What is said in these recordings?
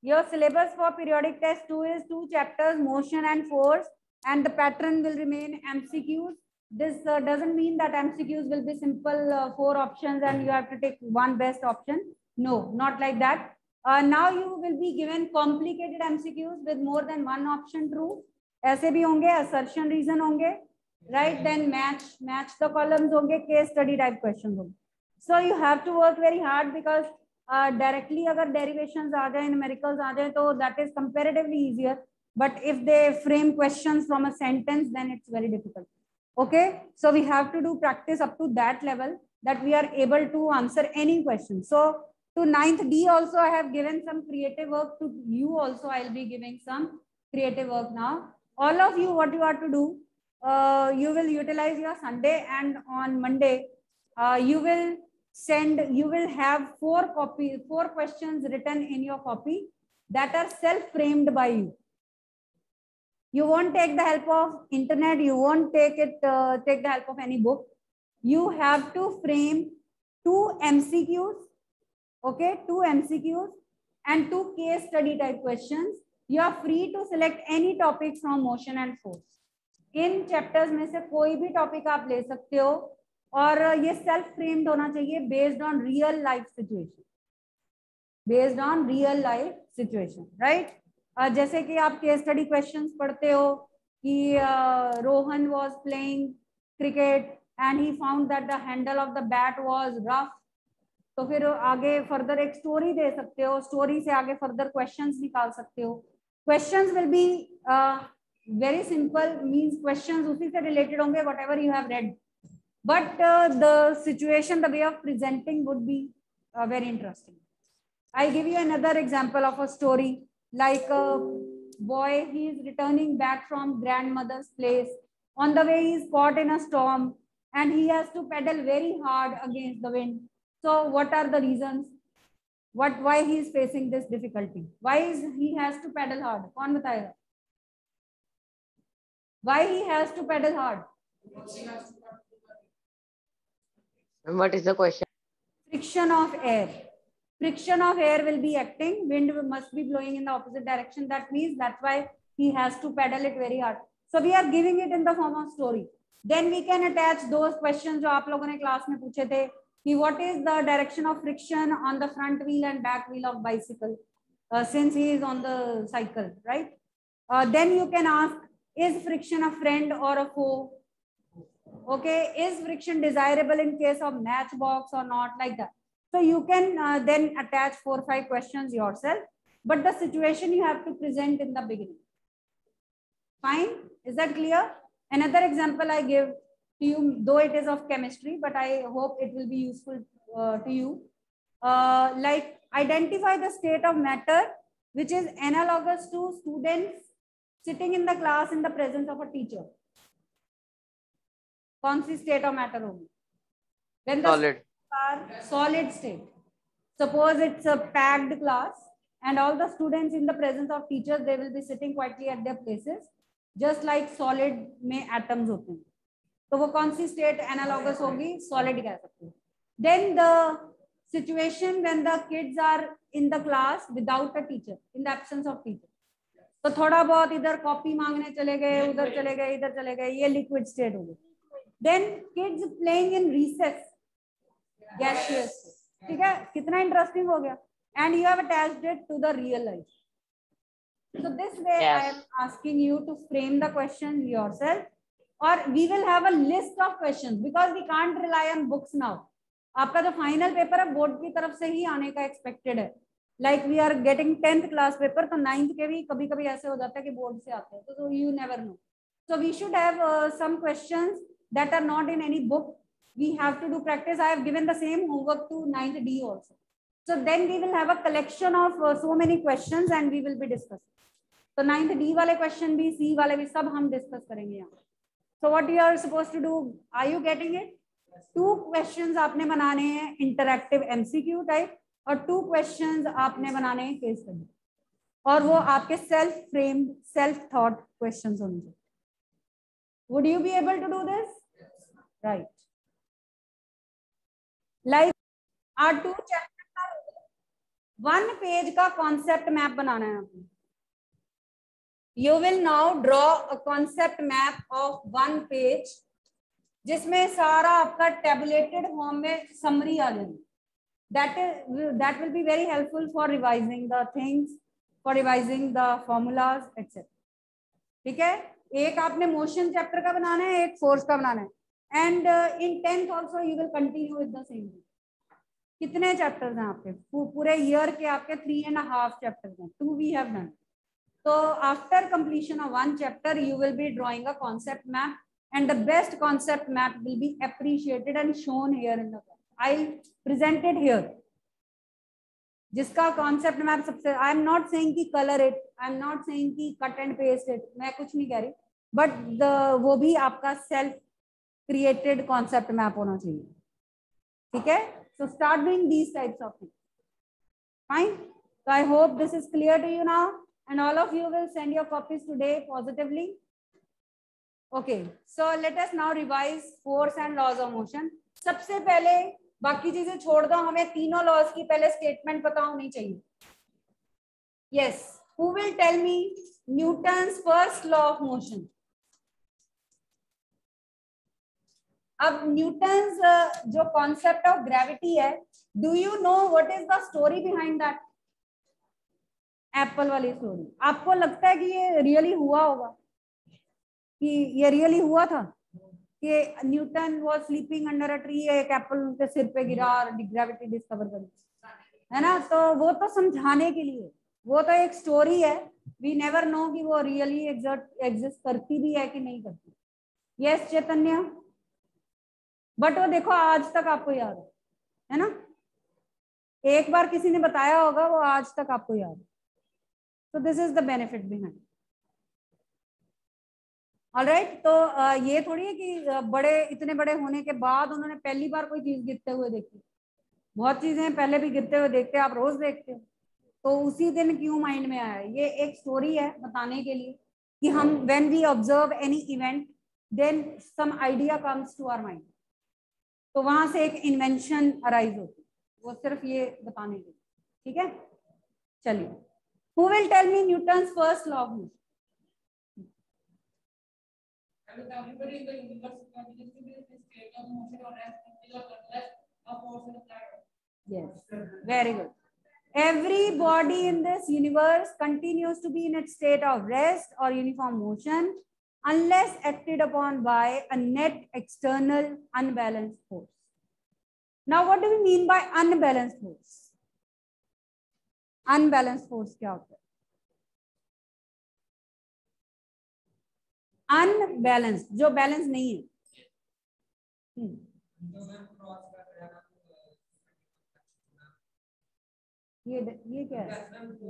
Your syllabus for periodic test 2 is 2 chapters, motion and force, and the pattern will remain MCQs. This doesn't mean that MCQs will be simple 4 options and you have to take one best option. No, not like that. Now you will be given complicated MCQs with more than one option true. ऐसे भी होंगे, assertion reason होंगे, right? Then match the columns होंगे, case study type questions होंगे. So you have to work very hard because directly अगर derivations आ जाए, numericals आ जाए, तो that is comparatively easier. But if they frame questions from a sentence, then it's very difficult. Okay, so we have to do practice up to that level that we are able to answer any question. So to 9th D also I have given some creative work. To you also I'll be giving some creative work now. All of you, what you are to do, you will utilize your Sunday, and on Monday you will have 4 questions written in your copy that are self-framed by you. You won't take the help of internet. You won't take the help of any book. You have to frame 2 MCQs, okay, 2 MCQs and 2 case study type questions. You are free to select any topic from motion and force. In chapters में से कोई भी topic आप ले सकते हो, और ये self framed होना चाहिए based on real life situation. Based on real life situation, right? जैसे कि आप केस स्टडी क्वेश्चंस पढ़ते हो कि Rohan was playing cricket and he found that the handle of the bat was rough, तो फिर आगे फर्दर एक स्टोरी दे सकते हो, स्टोरी से आगे फर्दर क्वेश्चंस निकाल सकते हो. Questions will be very simple, means questions उसी से रिलेटेड होंगे whatever you have read, but the situation, the way of presenting would be very interesting. I give you another example of a story. Like a boy, he is returning back from grandmother's place. On the way, he is caught in a storm and he has to pedal very hard against the wind. So what are the reasons? Why he is facing this difficulty? Why he has to pedal hard? कौन बताएगा? Why he has to pedal hard? What is the question? Friction of air. Friction of air will be acting, wind must be blowing in the opposite direction. That means that's why he has to pedal it very hard. So we are giving it in the form of story. Then we can attach those questions जो आप लोगों ने class में पूछे थे कि what is the direction of friction on the front wheel and back wheel of bicycle since he is on the cycle, right? Then you can ask, is friction a friend or a foe? Okay, is friction desirable in case of matchbox or not, like that. So you can then attach 4 or 5 questions yourself, but the situation you have to present in the beginning. Fine, is that clear? Another example I give to you, though it is of chemistry, but I hope it will be useful to you. Like identify the state of matter which is analogous to students sitting in the class in the presence of a teacher. कौन सी state of matter होगी? When the Solid. are solid state. Suppose it's a packed class and all the students in the presence of teachers, they will be sitting quietly at their places, just like solid में atoms होते हैं. तो वो कौन सी state analogous होगी? Solid कह सकते हैं. Then the situation when the kids are in the class without a teacher, in the absence of teacher. तो थोड़ा बहुत इधर कॉपी मांगने चले गए, उधर चले गए, इधर चले गए, ये liquid state होगी. Then kids playing in recess, gaseous. ठीक है, कितना इंटरेस्टिंग हो गया. And you have attached it to the real life. So this way Yes. I am asking you to frame the question yourself, or we will have a list of questions because we can't rely on books now. आपका जो final paper है board की तरफ से ही आने का expected है. Like we are getting 10th class paper, तो 9th के भी कभी कभी ऐसे हो जाता है कि बोर्ड से आते हैं, तो you never know. So we should have some questions that are not in any book. We have to do practice. I have given the same homework to 9th D also. So then we will have a collection of so many questions and we will be discussing. So 9th D वाले question भी, C वाले भी, सब हम discuss करेंगे यहाँ. So what you are supposed to do? Are you getting it? 2 questions आपने बनाने हैं interactive MCQ type और 2 questions आपने बनाने हैं case study. और वो आपके self framed, self thought questions होंगे. Would you be able to do this? Right. Like our 2 chapters are 1 page का कॉन्सेप्ट मैप बनाना है आपको. You will now draw a concept map of 1 page जिसमें सारा आपका tabulated form में summary आ जाएगी. That will be very helpful for revising the things, for revising the formulas, etc. ठीक है. एक आपने motion chapter का बनाना है, एक force का बनाना है. And in 10th also you will continue with the same. कितने chapters हैं आपके? पूरे year के आपके 3.5 chapters हैं. 2 we have done. So after completion of 1 chapter, you will be drawing a concept map, and the best concept map will be appreciated and shown here in the class. I'll present it here. जिसका concept map सबसे, I am not saying कि color it, I am not saying कि cut and paste it, मैं कुछ नहीं कह रही, but वो भी आपका self created concept map होना चाहिए. ठीक है? So start doing these types of things. Fine. So I hope this is clear to you now. And all of you will send your copies today positively. Okay, so let us now revise force and laws of motion. सबसे पहले बाकी चीजें छोड़ दो, हमें तीनों laws की पहले statement पता होनी चाहिए. Yes, who will tell me Newton's first law of motion? अब Newton's जो concept of gravity है, do you know what is the story behind that? Apple वाली स्टोरी. आपको लगता है कि ये रियली हुआ होगा, कि ये रियली हुआ था कि Newton was sleeping under a tree, एक एप्पल उनके सिर पे गिरा और ग्रेविटी डिस्कवर करी, है ना? तो वो तो समझाने के लिए, वो तो एक स्टोरी है. वी नेवर नो कि वो रियली एग्जिस्ट करती भी है कि नहीं करती. यस चैतन्य, बट वो देखो आज तक आपको याद है ना? एक बार किसी ने बताया होगा, वो आज तक आपको याद है. So this is the benefit behind. All right, तो ये थोड़ी है कि बड़े इतने बड़े होने के बाद उन्होंने पहली बार कोई चीज गिरते हुए देखी. बहुत चीजें पहले भी गिरते हुए देखते हैं, आप रोज देखते हो. तो उसी दिन क्यों माइंड में आया? ये एक स्टोरी है बताने के लिए कि हम when we observe any event, then some idea comes to our mind. तो वहां से एक इन्वेंशन अराइज होती है. वो सिर्फ ये बताने के लिए. ठीक है, चलिए. Who will tell me Newton's first law of motion? Everybody in the universe continues to be in this state of motion or rest unless a force is applied. Yes, very good. Every body in this universe continues to be in its state of rest or uniform motion unless acted upon by a net external unbalanced force. Now, what do we mean by unbalanced force? Unbalance force क्या होता है? Unbalance, जो balance नहीं है. ये क्या है?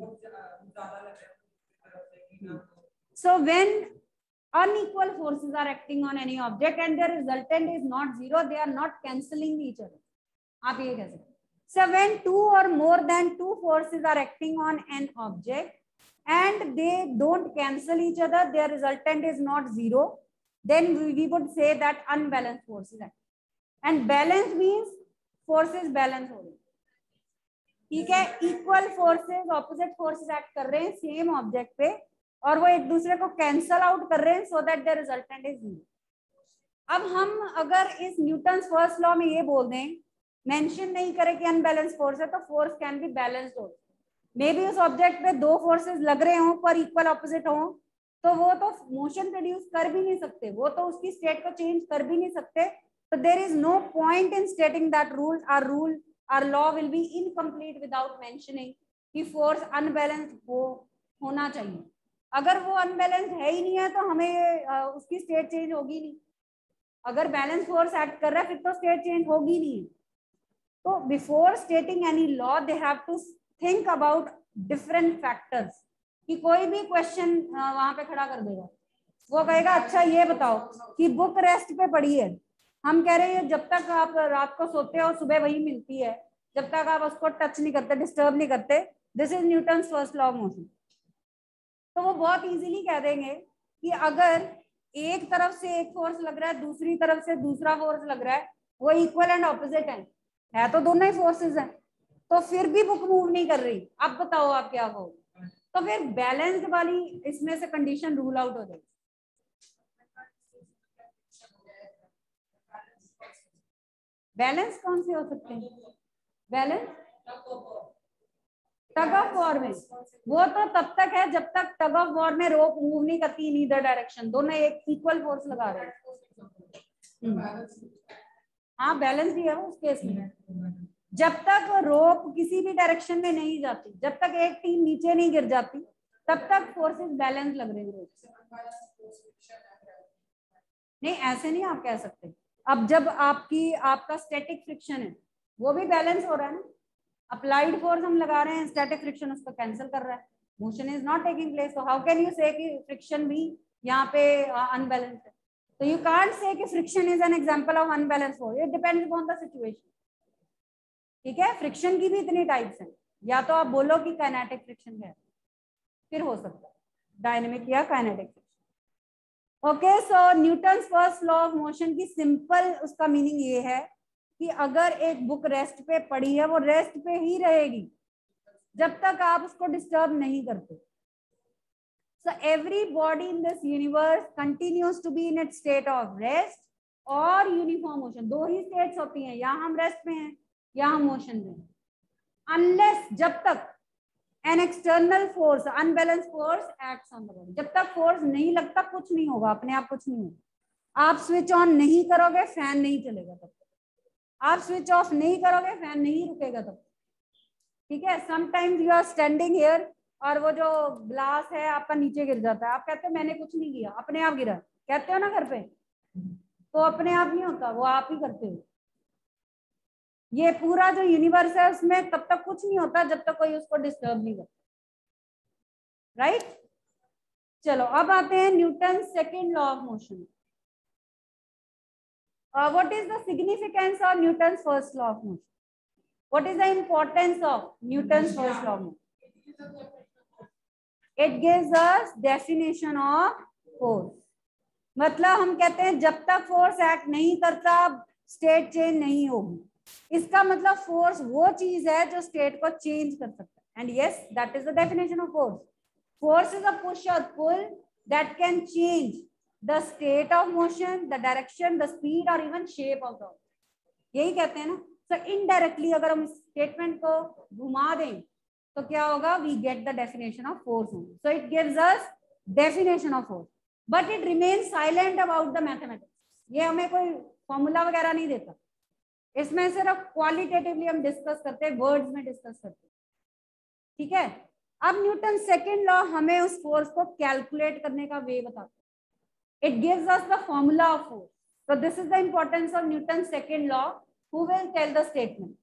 So when unequal forces are acting on any object and their resultant is not zero, they are not cancelling each other. आप ये कह सकते हैं. So when 2 or more than 2 forces are acting on an object and they don't cancel each other, their resultant is not zero, then we would say that unbalanced forces act. And balance means forces balance हो रही. ठीक है, equal forces, opposite forces act कर रहे हैं same object पे और वो एक दूसरे को cancel out कर रहे हैं so that the resultant is zero. अब हम अगर इस न्यूटन्स फर्स्ट लॉ में ये बोल दें, मेंशन नहीं करे कि अनबैलेंस फोर्स है, तो फोर्स कैन बी बैलेंस्ड हो. मे बी उस ऑब्जेक्ट पे 2 फोर्सेस लग रहे हों पर इक्वल ऑपोजिट हो, तो वो तो मोशन प्रोड्यूस कर भी नहीं सकते, वो तो उसकी स्टेट को चेंज कर भी नहीं सकते. तो there is no point in stating that rule or law will be incomplete without mentioning कि फोर्स अनबैलेंस्ड होना चाहिए. अगर वो अनबैलेंस्ड है ही नहीं है तो हमें उसकी स्टेट चेंज होगी नहीं. अगर बैलेंस फोर्स एक्ट कर रहा है फिर तो स्टेट चेंज होगी नहीं. तो before stating any law they have to think about different factors. कि कोई भी क्वेश्चन वहां पे खड़ा कर देगा, वो कहेगा अच्छा ये बताओ कि बुक रेस्ट पे पड़ी है, हम कह रहे हैं जब तक आप रात को सोते हो सुबह वही मिलती है, जब तक आप उसको टच नहीं करते, डिस्टर्ब नहीं करते, this is Newton's first law of motion. तो वो बहुत इजीली कह देंगे कि अगर एक तरफ से एक फोर्स लग रहा है, दूसरी तरफ से दूसरा फोर्स लग रहा है, वो इक्वल एंड ऑपोजिट है तो दोनों ही फोर्सेस हैं, तो फिर भी बुक मूव नहीं कर रही, अब बताओ आप क्या कहोगे? तो फिर बैलेंस्ड वाली इसमें से कंडीशन रूल आउट हो जाएगी। बैलेंस कौन से हो सकते हैं? बैलेंस टग ऑफ वॉर में, वो तो तब तक है जब तक टग ऑफ वॉर में रोप मूव नहीं करती इन ईदर डायरेक्शन, दोनों एक इक्वल फोर्स लगा रहे हैं। हाँ बैलेंस भी है वो उस केस में, जब तक रोप किसी भी डायरेक्शन में नहीं जाती, जब तक एक टीम नीचे नहीं गिर जाती, तब तक फोर्सेस बैलेंस लग रहे हैं रोप। नहीं ऐसे नहीं आप कह सकते। अब जब आपका स्टैटिक फ्रिक्शन है वो भी बैलेंस हो रहा है ना, अप्लाइड फोर्स हम लगा रहे हैं, स्टैटिक फ्रिक्शन उसको कैंसिल कर रहा है, motion is not taking place, तो हाउ कैन यू से कि फ्रिक्शन भी यहाँ पे अनबैलेंस है? तो यू कांट से कि friction is an example of unbalance force, it depends upon the situation. ठीक है, फ्रिक्शन की भी इतनी टाइप्स हैं, या तो आप बोलो कि काइनेटिक फ्रिक्शन है, फिर हो सकता है डायनेमिक या kinetic. Okay, so Newton's first law of motion की सिंपल उसका मीनिंग ये है कि अगर एक बुक रेस्ट पे पड़ी है वो रेस्ट पे ही रहेगी जब तक आप उसको डिस्टर्ब नहीं करते। So every body in this universe continues to be in it state of rest और यूनिफॉर्म मोशन, दो ही स्टेट्स होती हैं, या हम रेस्ट में हैं या हम मोशन में, अनलेस जब तक an external force unbalance force acts on the body, जब तक फोर्स नहीं लगता कुछ नहीं होगा, अपने आप कुछ नहीं होगा। आप स्विच ऑन नहीं करोगे फैन नहीं चलेगा तब तक, आप स्विच ऑफ नहीं करोगे फैन नहीं रुकेगा तब। ठीक है, sometimes you are standing here और वो जो ग्लास है आपका नीचे गिर जाता है, आप कहते हो मैंने कुछ नहीं किया, अपने आप गिरा, कहते हो ना घर पे, तो अपने आप नहीं होता, वो आप ही करते हो। ये पूरा जो यूनिवर्स है उसमें तब तक कुछ नहीं होता जब तक कोई उसको डिस्टर्ब नहीं करता, राइट? चलो अब आते हैं Newton second law of motion. What is the significance of Newton's first law of motion? What is the importance of Newton's first law of motion? It gives us definition of force. मतलब हम कहते हैं जब तक force act नहीं करता state change नहीं होगी। इसका मतलब फोर्स वो चीज है जो स्टेट को चेंज कर सकता है, and yes that is the definition of force. Force is a push और pull that can change the state of motion, the direction, the speed or even shape of the object, यही कहते हैं ना। so indirectly अगर हम statement को घुमा दें तो क्या होगा, we get the definition of force, so it gives us definition of force but it remains silent about the mathematics। ये हमें कोई फॉर्मूला वगैरह नहीं देता, इसमें सिर्फ क्वालिटेटिवली हम डिस्कस करते हैं, वर्ड्स में डिस्कस करते हैं। ठीक है, अब न्यूटन सेकेंड लॉ हमें उस फोर्स को कैलकुलेट करने का वे बताता है। It gives us the formula of force. So this is the importance of Newton's second law. Who will tell the statement?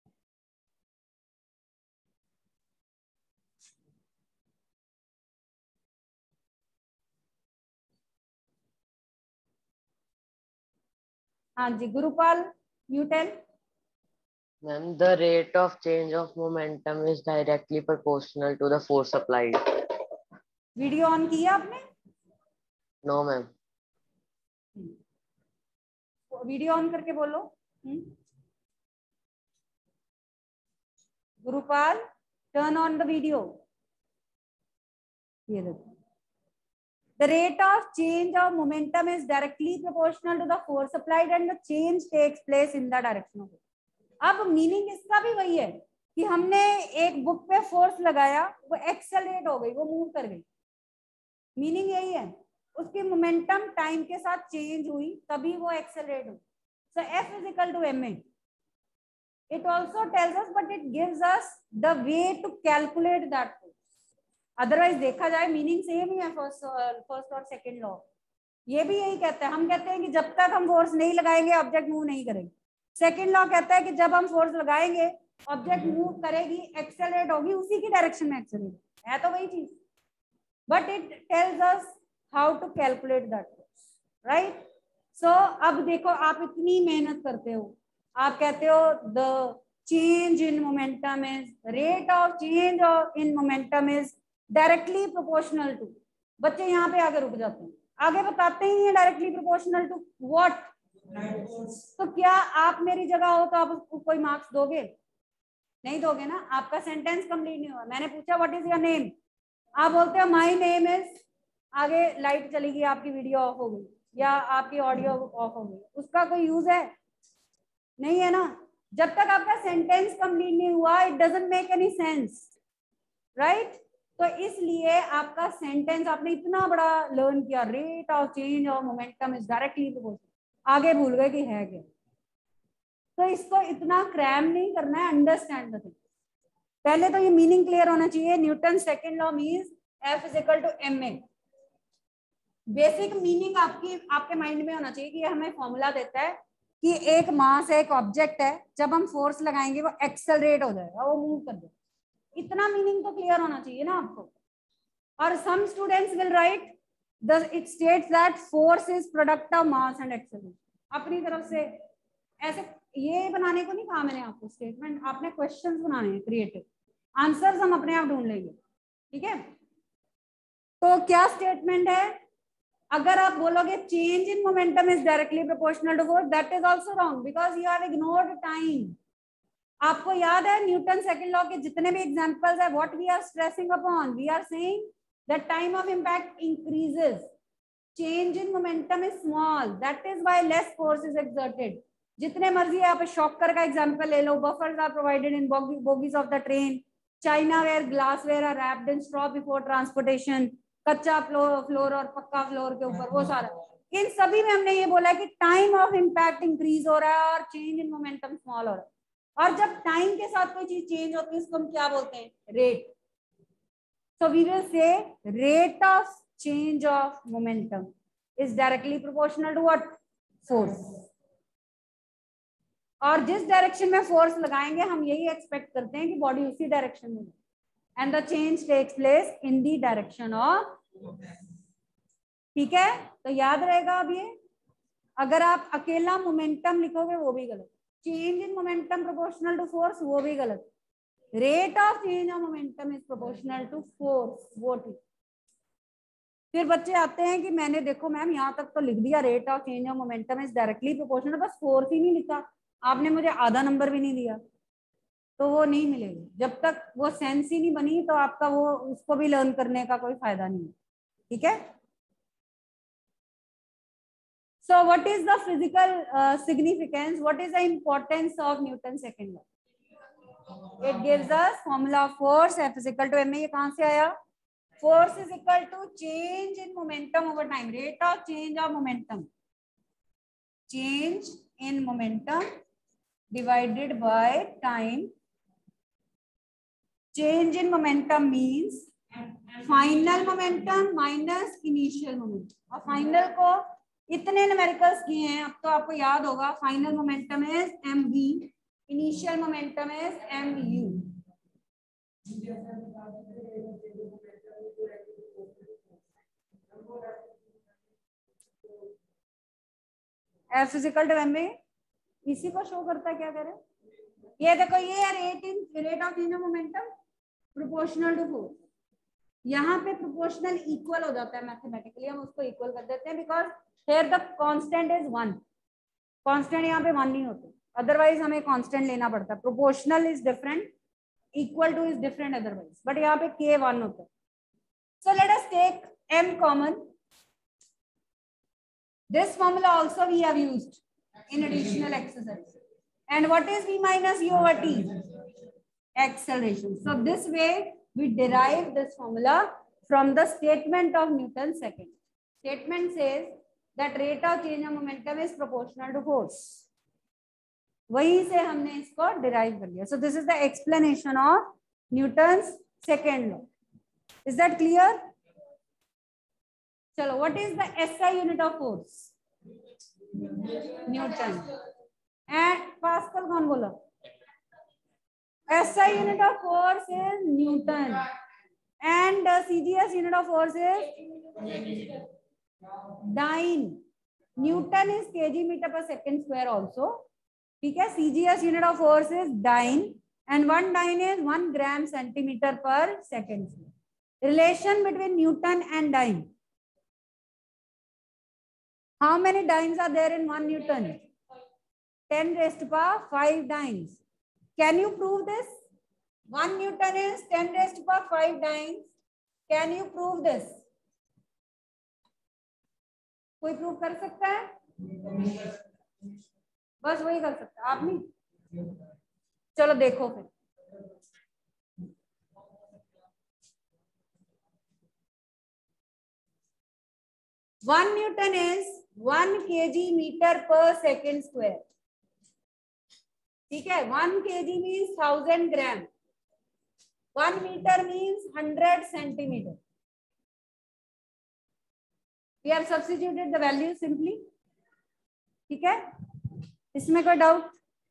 हाँ जी, Gurupal, you tell. Ma'am, the rate of change of momentum is directly proportional to the force applied. Video on किया आपने? No, ma'am. Video on करके बोलो। Gurupal, turn on the video. ये देखो, the rate of change of momentum is directly proportional to the force applied and the change takes place in the direction of it. अब meaning इसका भी वही है कि हमने एक बुक पे फोर्स लगाया, वो एक्सेलरेट हो गई, वो मूव कर गई, मीनिंग यही है, उसकी मोमेंटम टाइम के साथ चेंज हुई तभी वो एक्सेलरेट हुई। So F is equal to ma. It also tells us but it gives us the way to calculate that force. Otherwise देखा जाए मीनिंग सेम ही है फर्स्ट और सेकंड लॉ, ये भी यही कहता है। हम कहते हैं कि जब तक हम फोर्स नहीं लगाएंगे ऑब्जेक्ट मूव नहीं करेगी। सेकंड लॉ कहता है कि जब हम फोर्स लगाएंगे ऑब्जेक्ट मूव करेगी, एक्सेलरेट होगी, उसी की डायरेक्शन में एक्सेलरेट है, तो वही चीज, but it tells us how to calculate that force, right? So अब देखो, आप इतनी मेहनत करते हो, आप कहते हो the change in momentum is, rate of change in momentum is directly proportional to, बच्चे यहाँ पे आगे रुक जाते हैं, आगे बताते ही नहीं डायरेक्टली प्रोपोर्शनल टू व्हाट। तो क्या आप मेरी जगह हो तो आप उसको कोई मार्क्स दोगे? नहीं दोगे ना, आपका सेंटेंस कंप्लीट नहीं हुआ। मैंने पूछा व्हाट इज योर नेम, आप बोलते हो माय नेम इज, आगे लाइट चली गई, आपकी वीडियो ऑफ हो गई या आपकी ऑडियो ऑफ हो गई, उसका कोई यूज है नहीं है ना। जब तक आपका सेंटेंस कंप्लीट नहीं हुआ it doesn't make any sense, right. तो इसलिए आपका सेंटेंस आपने इतना बड़ा लर्न किया, rate of change of momentum is directly proportional, आगे भूल गए कि है क्या। तो इसको इतना क्रैम नहीं करना है, अंडरस्टैंड द थिंग। पहले तो ये मीनिंग क्लियर होना चाहिए। Newton second law means F is equal to ma। Basic meaning आपके माइंड में होना चाहिए कि हमें फॉर्मूला देता है कि एक मास है, एक ऑब्जेक्ट है, जब हम फोर्स लगाएंगे वो एक्सेलरेट हो जाएगा, वो मूव कर जाएगा। इतना मीनिंग तो क्लियर होना चाहिए ना आपको। और some students will write it states that force is product of mass and acceleration. अपनी तरफ से ऐसे ये बनाने को नहीं कहा मैंने आपको स्टेटमेंट, आपने क्वेश्चंस बनाने हैं क्रिएटिव, आंसर्स हम अपने आप ढूंढ लेंगे, ठीक है। तो क्या स्टेटमेंट है, अगर आप बोलोगे change in momentum is directly proportional to force, that is also wrong because you have ignored time. आपको याद है न्यूटन सेकंड लॉ के जितने भी एग्जांपल्स है, what we are stressing upon, we are saying that time of impact increases, change in momentum is small, that is why less force is exerted. जितने मर्जी आप शॉकर का एग्जांपल ले लो, buffers are provided in bogies of the train, china ware glassware are wrapped in straw before transportation, कच्चा floor और पक्का floor के ऊपर, वो सारा, इन सभी में हमने ये बोला कि टाइम ऑफ इंपैक्ट इंक्रीज हो रहा है और चेंज इन मोमेंटम स्मॉल हो रहा है। और जब टाइम के साथ कोई चीज चेंज होती है उसको हम क्या बोलते हैं, rate. So we will say rate of change of momentum is directly proportional to what, force. और जिस डायरेक्शन में फोर्स लगाएंगे हम यही एक्सपेक्ट करते हैं कि बॉडी उसी डायरेक्शन में, and the change takes place in the direction of, ठीक है। तो याद रहेगा अब ये, अगर आप अकेला मोमेंटम लिखोगे वो भी गलत, change in momentum proportional to force वो भी गलत, rate of change of momentum is proportional to force वो ठीक। फिर बच्चे आते हैं कि मैंने देखो मैम यहाँ तक तो लिख दिया rate of change of momentum is directly proportional, बस फोर्स ही नहीं लिखा, आपने मुझे आधा नंबर भी नहीं दिया, तो वो नहीं मिलेगी। जब तक वो सेंस ही नहीं बनी तो आपका वो उसको भी लर्न करने का कोई फायदा नहीं है, ठीक है। So what is the physical significance? What is the importance of Newton's second law? It gives us formula of force F is equal to ma। ये कहाँ से आया, force is equal to change in momentum over time, rate of change of momentum, change in momentum divided by time। Change in momentum means final momentum minus initial momentum। और final को इतने numericals किए हैं, अब तो आपको याद होगा, final momentum is mv, initial momentum is mu। F is equal to ma, इसी को शो करता है, क्या करें, ये देखो, ये rate of change of momentum proportional to force. यहाँ पे प्रोपोर्शनल इक्वल हो जाता है मैथमेटिकली, हम उसको इक्वल कर देते हैं because here the constant is 1, constant यहाँ पे 1 नहीं होते, अदरवाइज हमें कांस्टेंट लेना पड़ता है। Proportional is different, equal to is different otherwise, but यहाँ पे k 1 होता है। So let us take m common, this formula also we have used in additional exercise, and what is v minus u over t, acceleration। So this way we derive this formula from the statement of Newton's second। Statement says that rate of change of momentum is proportional to force, वहीं से हमने इसको derive कर लिया। So this is the explanation of Newton's second law। Is that clear? चलो, what is the SI unit of force? Newton। And Pascal कौन बोला? SI unit of force is Newton, and CGS unit of force is dyne। Newton is kg meter per second square also, ठीक है। CGS unit of force is dyne, and one dyne is 1 gram centimeter per second square। Relation between Newton and dyne, how many dynes are there in 1 Newton? 10 raised to power 5 dynes। Can you prove this? 1 Newton is 10 raised to power 5 dynes. Can you prove this? कोई prove कर सकता है? बस वही कर सकता है, आप नहीं। चलो देखो फिर। One Newton is 1 kg meter per second square. ठीक है, 1 kg means 1000 gram, 1 meter means 100 centimeter. We have substituted the value simply. ठीक है, इसमें कोई डाउट?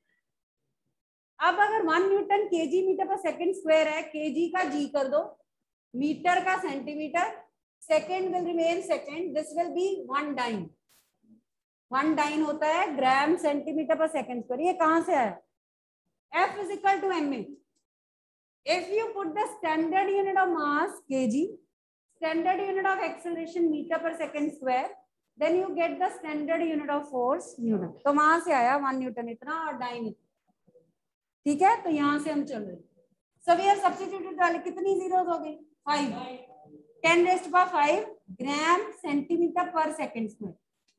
अब अगर 1 newton KG metre per second square है, केजी का जी कर दो, मीटर का centimetre, second will remain second, this will be 1 dyne. 1 dyne होता है gram centimetre per second square. ये कहां से आया? F is equal to ma. If you put the standard unit of mass kg, standard unit of acceleration meter per second square, then you get the standard unit of force Newton. तो वहां से आया 1 Newton इतना और dine इतना। ठीक है, तो यहां से हम चल रहे। So we have substituted वाले, कितनी zeros हो गई? 5. 10 raised to power 5 gram centimeter per second square.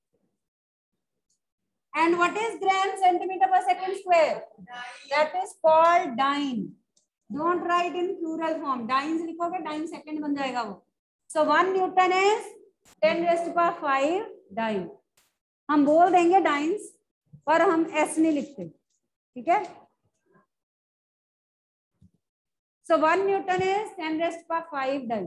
And what is gram centimeter per second square? That is called dyne. Don't write in plural form. Dynes लिखोगे, dyne second बन जाएगा वो. So 1 Newton is 10 raised to power 5 dyne. हम बोल देंगे dynes, पर हम s नहीं लिखते, ठीक है? So 1 Newton is 10 raised to power 5 dyne.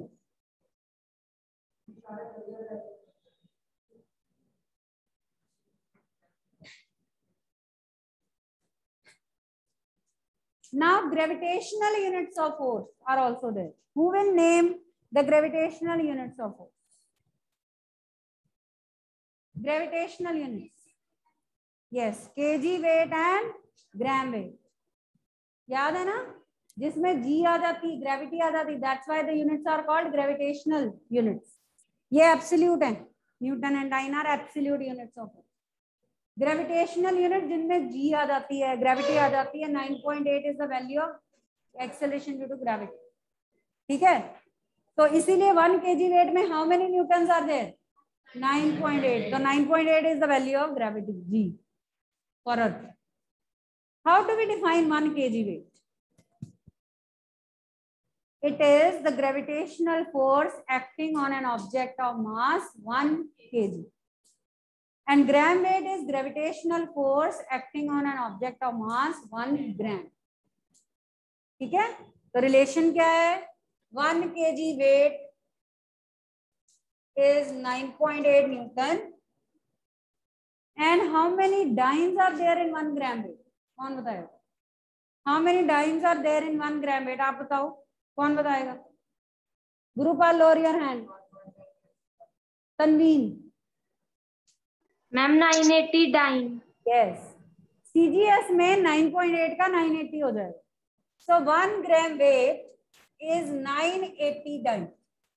Now gravitational units of force are also there. Who will name the gravitational units of force? Gravitational units. Yes, kg weight and gram weight. याद है ना? जिसमें g आ जाती, gravity आ जाती, that's why the units are called gravitational units. ये absolute है. Newton and dyne are absolute units of force. Gravitational unit जिनमें g आ जाती है, ग्रेविटी आ जाती है, 9.8 is the value of acceleration due to gravity. ठीक है, तो इसीलिए 1 kg वेट में how many newtons are there? 9.8. तो 9.8 is the value of gravity g for earth. How do we define 1 kg weight? It is the gravitational force acting on an object of mass 1 kg. And gram weight is gravitational force acting on an object of mass 1 gram. ठीक है, तो relation क्या है? 1 kg weight is 9.8 Newton. And how many dynes are there in 1 gram weight? कौन बताएगा? How many dynes are there in 1 gram weight? आप बताओ, कौन बताएगा? Gurupal, lower your hand. Tanveen. Ma'am 980 dyne. Yes, CGS में 9.8 का 980 हो जाएगा। So 1 gram weight is 980 dyne.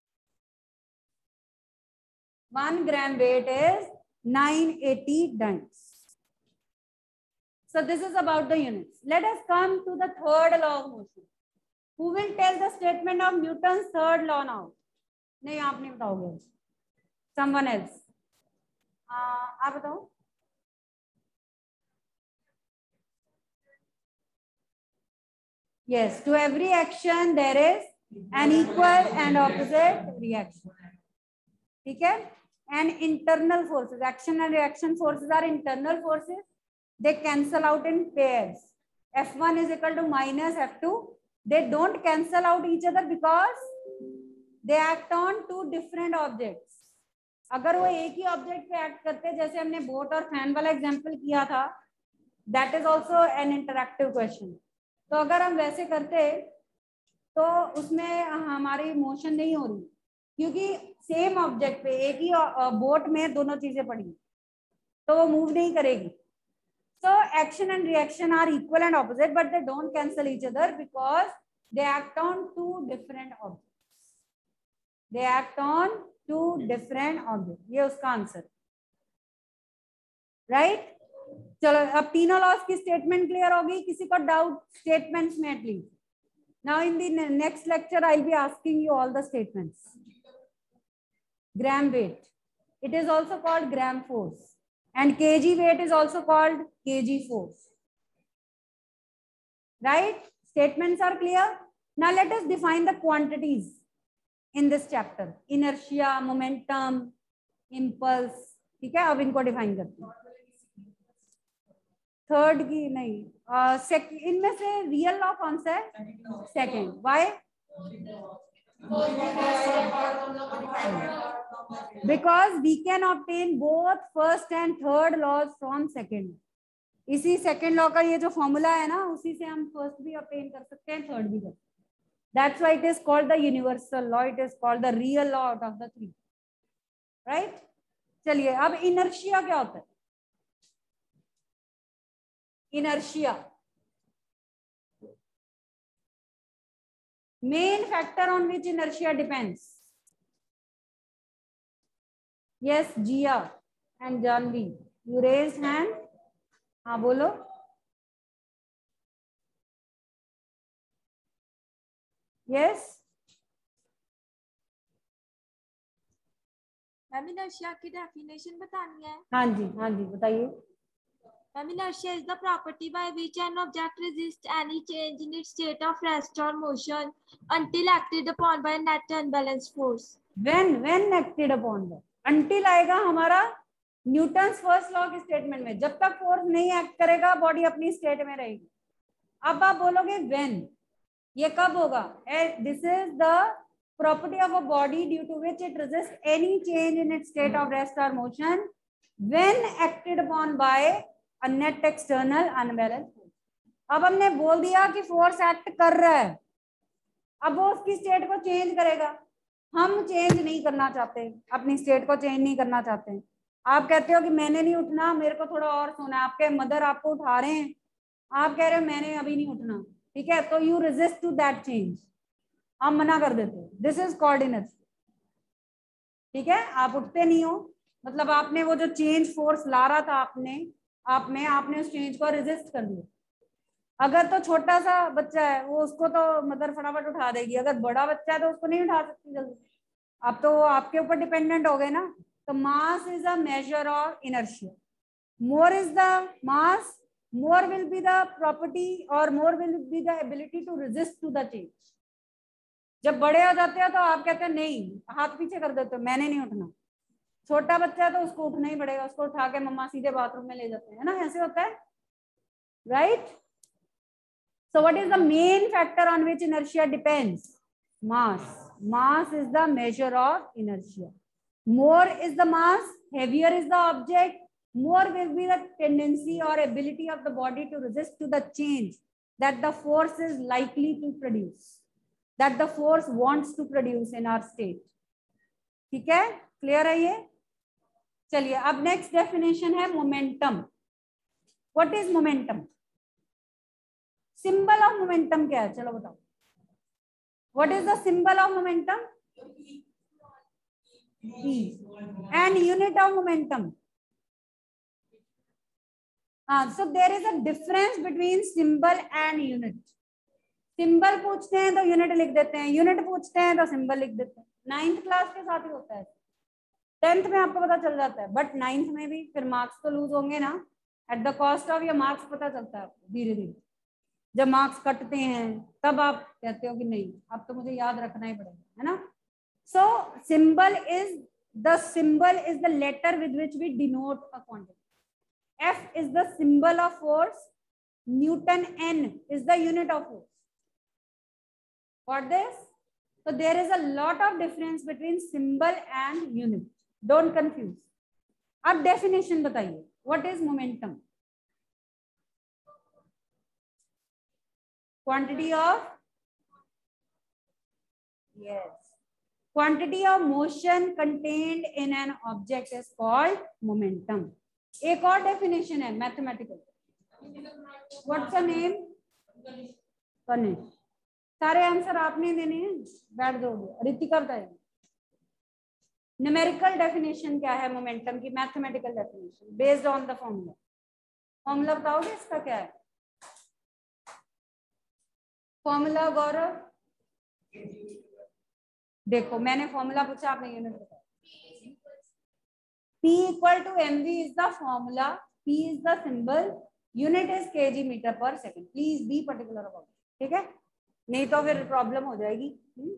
1 gram weight is 980 dynes. So this is about the units. Let us come to the third law of motion. Who will tell the statement of Newton's third law now? नहीं, आप नहीं बताओगे. Someone else. आप बताओ. Yes, to every action there is an equal and opposite reaction. ठीक है? And internal forces, action and reaction forces are internal forces. They cancel out in pairs. F1 is equal to minus F2. They don't cancel out each other because they act on two different objects. अगर वो एक ही object पे act करते, जैसे हमने boat और fan वाला example किया था, that is also an interactive question. तो अगर हम वैसे करते तो उसमें हमारी मोशन नहीं हो रही, क्योंकि सेम ऑब्जेक्ट पे एक ही बोट में दोनों चीजें पड़ी, तो वो मूव नहीं करेगी. So action and reaction are equal and opposite, but they don't cancel each other because they act on two different objects. They act on two different objects. ये उसका आंसर, राइट? चलो, अब तीनों लॉस की statement clear होगी. किसी को doubt statements में at least? Now in the next lecture, I'll be asking you all the statements. Gram weight. It is also called gram force. And kg weight is also called kg force. Right? Statements are clear. Now let us define the quantities in this chapter. Inertia, momentum, impulse. ठीक है, अब इनको define करते हैं. Third की नहीं, इनमें से रियल लॉ कौन सा है? Second. Why? Because we can obtain both first and third laws from second. इसी सेकेंड लॉ का ये जो फॉर्मूला है ना, उसी से हम फर्स्ट भी ऑब्टेन कर सकते हैं, थर्ड भी कर सकते हैं. That's why it is called the universal law. It is called the real law out of the three. Right? चलिए, अब इनर्शिया क्या होता है? Inertia. Main factor on which inertia depends. Yes, Jia and Janvi. You raised hand. हाँ बोलो. Yes. Ma'am inertia की definition बतानी है. हाँ जी बताइए. Ma'am, inertia is the property by which an object resists any change in its state of rest or motion until acted upon by a net unbalanced force. When acted upon by. Until आएगा हमारा newtons first law के statement में. जब तक force नहीं act करेगा, body अपनी state में रहेगी. अब आप बोलोगे when. ये कब होगा? This is the property of a body due to which it resists any change in its state of rest or motion when acted upon by a net external unbalanced force. अब हमने बोल दिया कि force act कर रहा है, अब वो उसकी स्टेट को चेंज करेगा. हम चेंज नहीं करना चाहते, अपनी स्टेट को चेंज नहीं करना चाहते. आप कहते हो कि मैंने नहीं उठना, मेरे को थोड़ा और सोना है. आपके मदर आपको उठा रहे हैं, आप कह रहे हो मैंने अभी नहीं उठना. ठीक है, तो you resist to that change. आप मना कर देते हो. This is called inertia. ठीक है, आप उठते नहीं हो, मतलब आपने वो जो चेंज फोर्स ला रहा था आपने उस चेंज को रेजिस्ट कर दिया. अगर तो छोटा सा बच्चा है, वो उसको तो मदर फटाफट उठा देगी. अगर बड़ा बच्चा है तो उसको नहीं उठा सकती जल्दी. अब तो वो आपके ऊपर डिपेंडेंट हो गए ना. तो mass is a measure of inertia. More is the mass, more will be the property और more will be the ability to resist to the change. जब बड़े हो जाते हैं तो आप कहते हैं नहीं, हाथ पीछे कर देते हो, मैंने नहीं उठना. छोटा बच्चा है तो उसको उठना ही पड़ेगा, उसको उठा के मम्मा सीधे बाथरूम में ले जाते हैं ना, ऐसे होता है. Right? So what is the main factor on which inertia depends? Mass. Mass is the measure of inertia. More is the mass, heavier is the object, more will be the tendency or ability of the body to resist to the change that the force is likely to produce, that the force wants to produce in our state. ठीक है, clear है ये? चलिए, अब next definition है momentum. What is momentum? Symbol of momentum क्या है? चलो बताओ. What is the symbol of momentum? E. And unit of momentum. So there is a difference between symbol and unit. Symbol पूछते हैं तो यूनिट लिख देते हैं, यूनिट पूछते हैं तो सिंबल लिख देते हैं. 9th क्लास के साथ ही होता है. 10th में आपको पता चल जाता है, बट 9th में भी फिर मार्क्स तो लूज होंगे ना. At the cost of your marks पता चलता है आपको धीरे धीरे. जब मार्क्स कटते हैं तब आप कहते हो कि नहीं, अब तो मुझे याद रखना ही पड़ेगा, है ना. So symbol is the letter with which we denote a quantity. F is the symbol of force. Newton N is the unit of force. Got this? So there is a lot of difference between symbol and unit. Don't confuse. अब definition बताइए. What is momentum? Quantity of, yes, quantity of motion contained in an object is called momentum. एक और definition है mathematical. What's the name? Kanish. सारे answer आपने देने हैं, बैठ जाओगे. रितिका बताएगी. न्यूमेरिकल डेफिनेशन क्या है मोमेंटम की? Mathematical definition based on the formula. Formula बताओगे इसका क्या है? फॉर्मूला गौरव, देखो मैंने फॉर्मूला पूछा, आपने यूनिट बताया। P equal to mv is the formula, P is the symbol, unit is kg meter per second. Please be particular about it. ठीक है, नहीं तो फिर प्रॉब्लम हो जाएगी।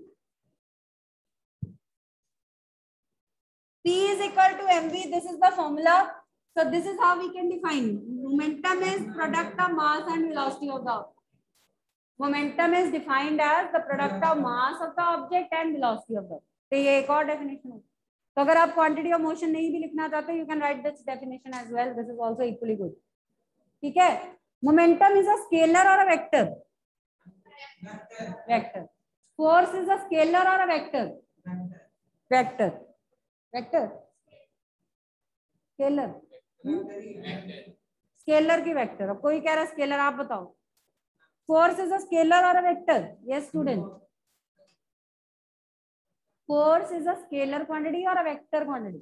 P is equal to mv, this is the formula. So this is how we can define. Momentum is product of mass and velocity of the object. Momentum is defined as the product of mass of the object and velocity of the object. तो ये एक और definition है। तो अगर आप quantity of motion नहीं भी लिखना चाहते, you can write this definition as well, this is also equally good. ठीक है, मोमेंटम इज अ स्केलर और a vector? Vector. Force is a scalar और a vector? Vector. Vector, scalar, scalar की vector. अब कोई कह रहा है स्केलर, आप बताओ। फोर्स इज अ स्केलर और a vector? Yes student, force is a scalar quantity or a vector quantity?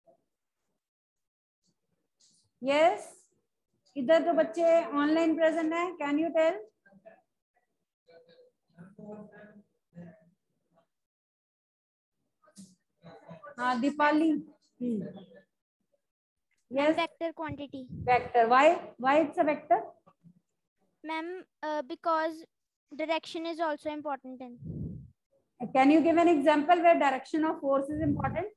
Yes, इधर जो बच्चे ऑनलाइन प्रेजेंट हैं, कैन यू टेल? हाँ Deepali, yes, Vector quantity. vector. Why it's a vector? Ma'am, because direction is also important in. Can you give an example where direction of force is important?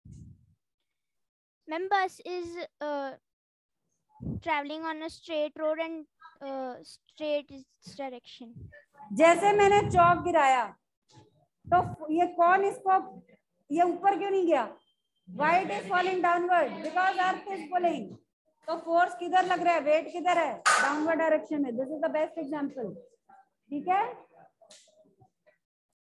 Ma'am, bus is traveling on a straight road and straight is direction. जैसे मैंने चौक गिराया तो ये कौन इसको, ये ऊपर क्यों नहीं गया? Why it is falling downward? Because earth is pulling. तो फोर्स किधर लग रहा है, वेट किधर है? डाउनवर्ड डायरेक्शन में। This is the best example. ठीक है,